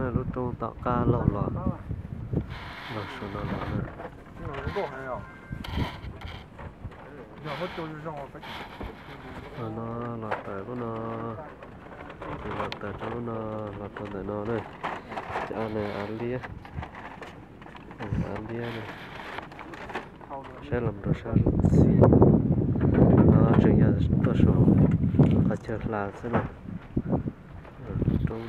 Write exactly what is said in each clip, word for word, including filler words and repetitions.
này lúc trong tạo ca lọ lọ lọ số lọ lọ này nó lọ tại của nó thì lọ tại cho nó lọ tại nó đây cho này ăn lia ăn lia này sẽ làm đồ sao xí nó chừng nhà tôi số họ chờ là thế nào trong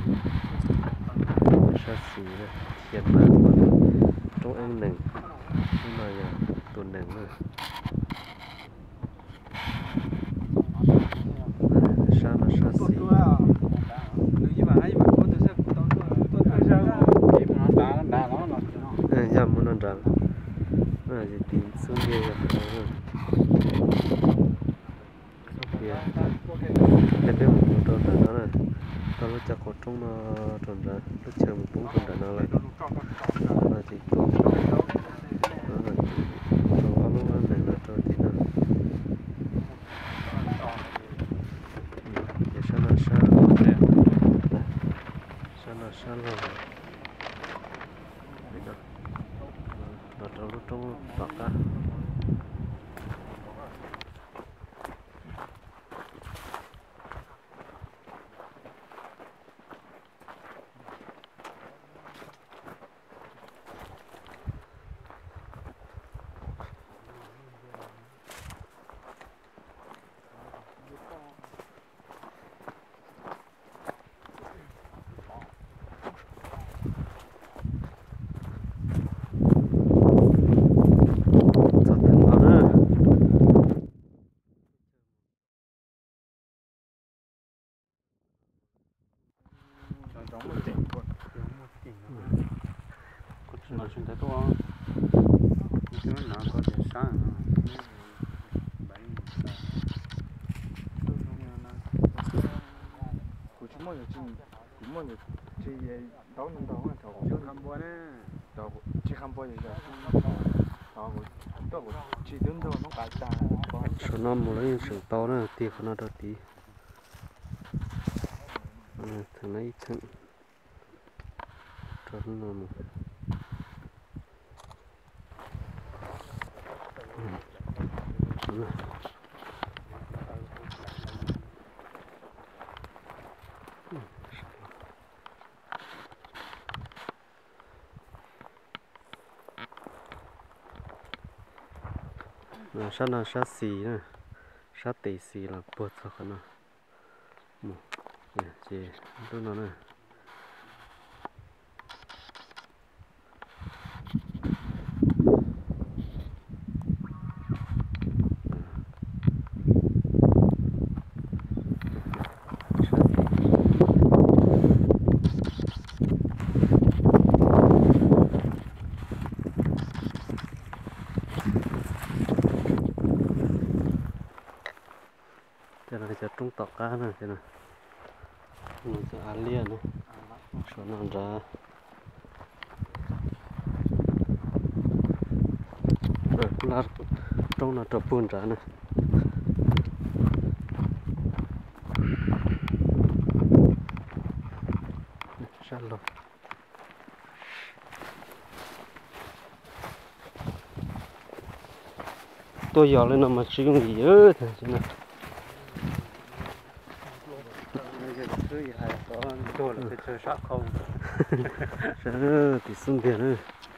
sa xì này tiền bạc trong ăn nừng nhưng mà nhà tuần nừng rồi sa là sa xì nhà muốn ăn rắn là gì tìm xuống kia rồi kia em biết một tròn rắn đó này tao lúc chắc có trong nó tròn rắn lúc chờ một bốn tròn rắn nó lại là chỉ có nó là chỉ có lúc ăn này là cho tí nào để sao nó sao sao nó sao rồi nó trong lúc trong tọt ra mà chúng ta có cái nó có thể sáng bảy của chúng mình chỉ chúng mình chỉ đấu những đấu là thầu chứ không bao nè thầu chỉ không bao giờ thầu tôi chỉ đứng thôi nó bạc ta số năm một lấy sự to nữa tiền của nó đâu tí thằng này thằng cho nó một là sát là sát xì nè sát tỉ xì là bớt sao khả năng một nè chị tôi nói nè cho nó cho trung tọt cá này thế nào nó cho ăn liền này số nó ra rồi là trong nó cho buồn ra này sát lột tôi dò lên nó mà sử dụng gì ơi thế này tôi là cái chơi sát không sẽ thì xung tiền nữa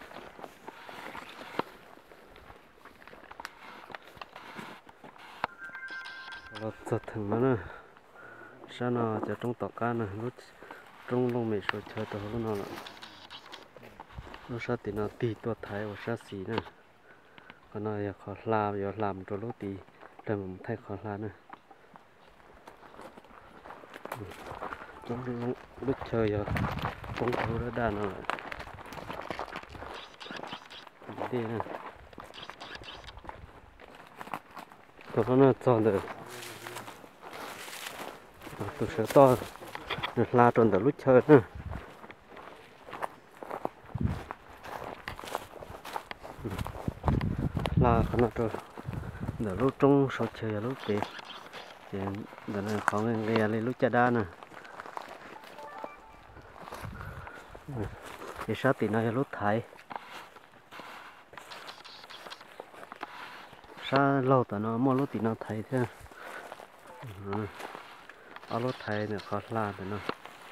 là giật thằng nó nè sao nó cho trong tàu cá nè lúc trong lông mày sôi chơi tàu nó là nó sát thì nó tì tua thái và sát xì nè còn nó giờ khó làm giờ làm cho lúc tì để mình thay khó làm nè trong lúc chơi giờ cũng thấu đã đàn rồi đi nè tụi nó chọn được tụi sẽ to được la tròn từ lúc chơi nữa la khá là rồi từ lúc trong sau chơi lúc đi thì từ này khó nghe nghe lên lúc chơi đa nè thì sát tí này lút thái sa lâu tao nó mua lút tí nó thái thế ở lút thái này khó la thế nó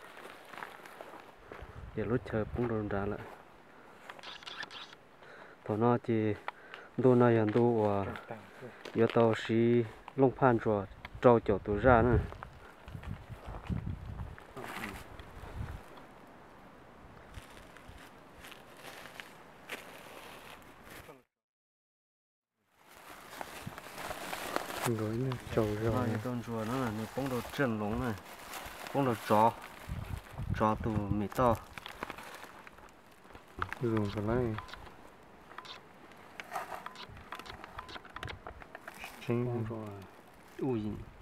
giờ lút chơi cũng đồn ra lại thằng nó chỉ đua này ăn đua giờ tao xí lông phan rồi trâu chỗ tụi ra nữa rồi nè trâu ra này con rùa nó là này bông đồ chân lúng này bông đồ chó chó tụ mì to dùng cái này chính rồi ui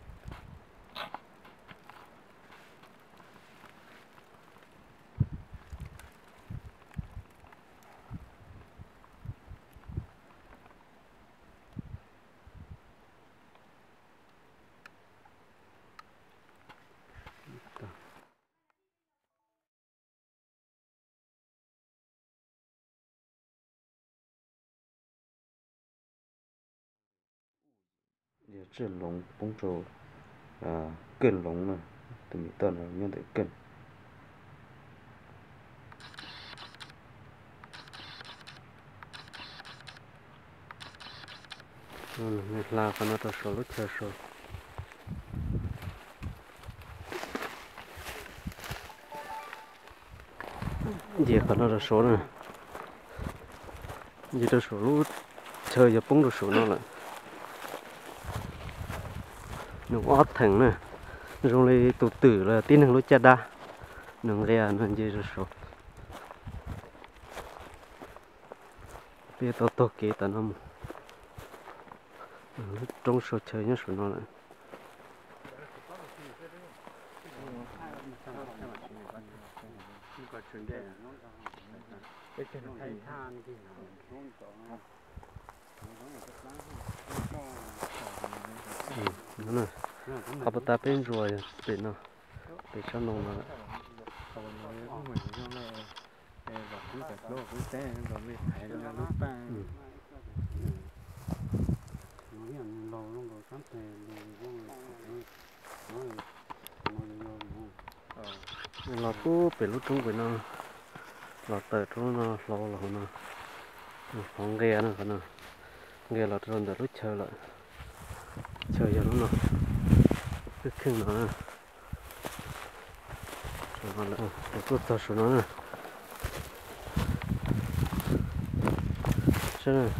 giờ chân lúng bông trâu à cân lúng này từ mì to này nhân để cân ừ, là con nó to số lúc chơi số gì con nó là số này gì đó số lúc chơi giờ bóng được số nó lại nó ót thằng này rồi lấy tụ tử là tin hàng lúc cha đa nó ra nó gì đó số bây giờ tôi kể tao nó trong số chơi nhá số nó lại nó này học ta bên rồi bên nó bên trong nông nó nó cứ bên lúc trung bên nó nó tới trung nó lâu là nó không nghe nữa nó nghe là rồi để lúc chơi lại chơi cho nó cái khung nó rồi còn lại để cứ tập số nó này xem này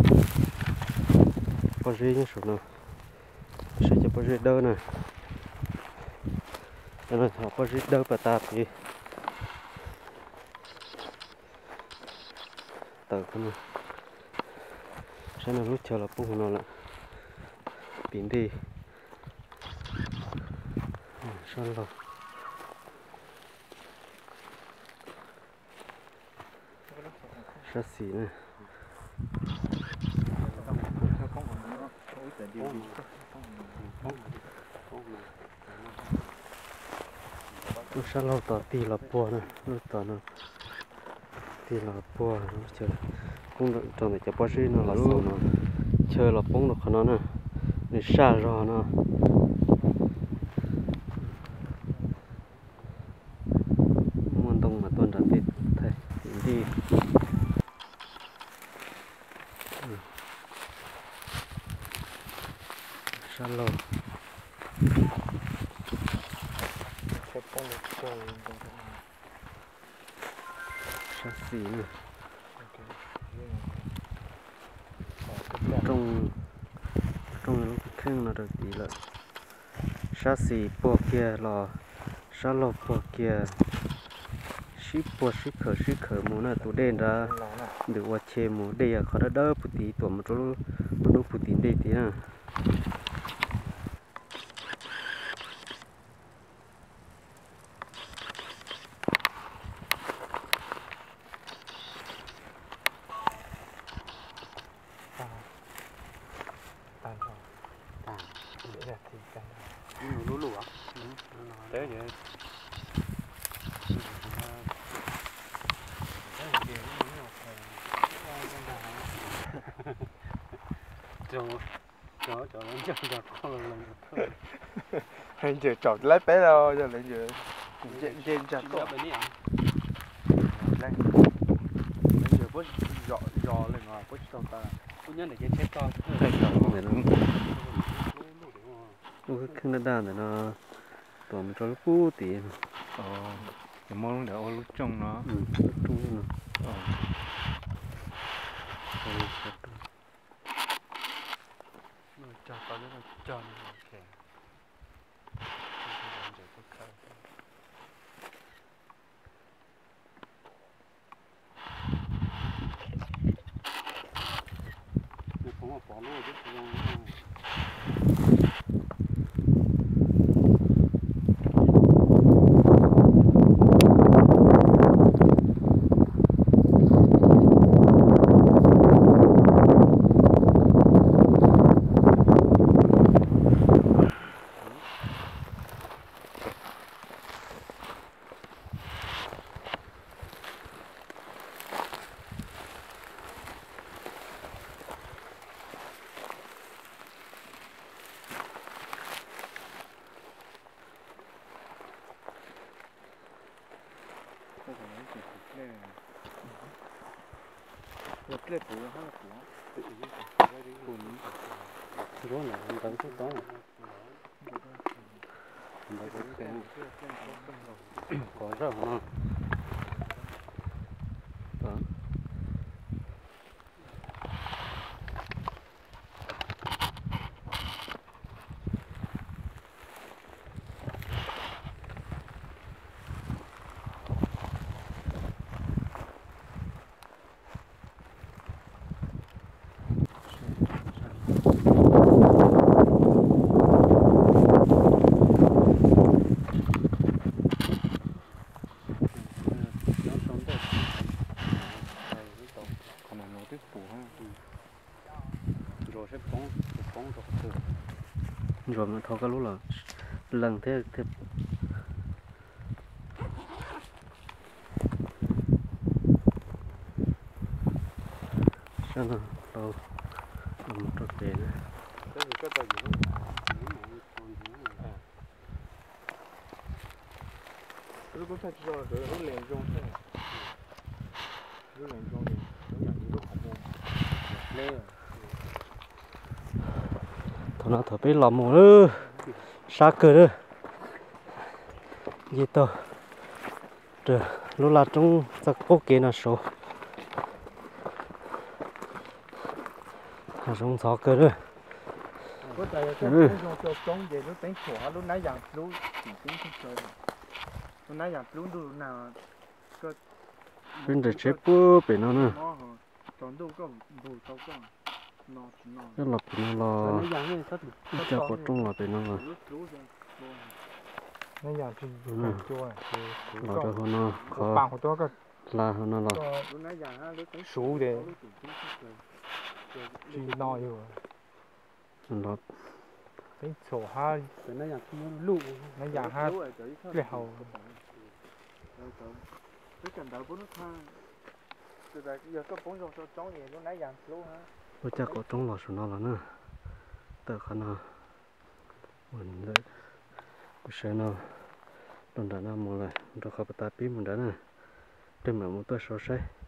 bao nhiêu những số nó sẽ cho bao nhiêu đâu này cho nên họ bao nhiêu đâu phải tạp gì tờ con này xem là lúc chờ là bung nó lại biến đi sao rồi sát xỉ này lúc sao lâu tỏ tì là bùa này lúc tỏ nó tì là bùa nó chơi cũng trong này cho bác sĩ nó là sầu nó chơi là bóng được nó nè để xa rồi nó muốn đông mà tuần ra tít thầy đi xa lâu xa xỉ nè trong trong lúc khen là được gì là xa xỉ bỏ kia là xa lâu bỏ kia ship bỏ ship khởi ship khởi muốn là tụ đen ra được qua chê muốn đây là khó đã đỡ một tí tuổi một chỗ một lúc một tí đây tí nè lũ lũ à? Thế vậy. cho cho cho lên cho cho con lên thôi anh giờ chọn lấy bé đâu giờ lấy giờ trên trên chặt có bên này lên lấy giờ bớt dọ dọ lên ngoài bớt trong ta cô nhớ là cái chết con cái chọn không phải nó cái Canada này nó toàn cho nó phú tí ờ thì mong để ô lúc trong nó ừ lúc trung nó ờ cho tao cái nó cho nó ok nó không có bỏ luôn chứ không Lật lên phủ hay là phủ đó là anh tao chút đó anh tao chút cái có rất là đó còn là nó tiếp phủ ha rồi sẽ bóng bóng rồi từ rồi mà thôi cái lúc là lần thế thế sao nó đâu một trò tiền cái gì cái tờ gì如果他知道这个连中线，有连中的，有两个好么？ lên thôi nó thở bé lắm một nữa xa cơ nữa gì to rồi lúc là trong giặc ok là số là trong gió cơ nữa có tại cái cũng trong trong trong về lúc đánh sổ lúc nãy dạng lúc chỉ cũng không chơi được lúc nãy dạng lúc lúc nào có bên đây chế bữa bên nó nữa chọn đâu có bù tao có nó nó rất là bên nó nó là dạng này tất cha có trong là bên nó là nãy dạng thì Ừ. chua là đó hơn nó có khó bằng của tôi có là hơn nó là lúc nãy dạng ha lúc đánh số để chỉ nói rồi nó đánh sổ ha cái nó dạng nó lụ nãy dạng ha cái hầu cái cần đầu của nó tha từ đây giờ có bốn trong trong gì lúc nãy dạng lú ha bữa cha có trong là số nó là nữa từ khả năng mình đấy bữa sáng nó đồn đã nó mua lại rồi khó bắt ta bí mình đã nè trên mà một tôi số sai